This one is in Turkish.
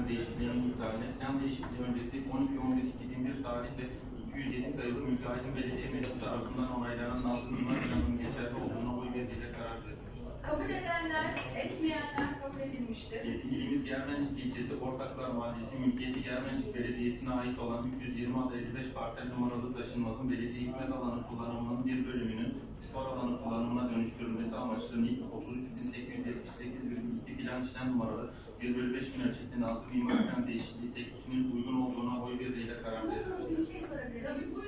değişikliğinin iptaline, iskan değişikliği öncesi 12.11.2001 tarih ve 207 sayılı müteahhitin belediye meclisi tarafından onaylanan Nazım Mimar Planı'nın geçerli olduğuna oy birliğiyle karar verilmiştir. Kabul edenler, etmeyenler kabul edilmiştir. İlimiz Germencik ilçesi Ortaklar Mahallesi mülkiyeti Germencik Belediyesi'ne ait olan 320 adı 55 parsel numaralı taşınmazın belediye hizmet alanı kullanımının bir bölümünün spor alanı kullanımına dönüştürülmesi amaçlı NİP 33.878,2 plan işlem numaralı 1/5.000 ölçekli Nazım Mimar Plan değişikliği teklifinin uygun olduğuna oy birliğiyle karar verilmiştir. Bir şey sorabilirim.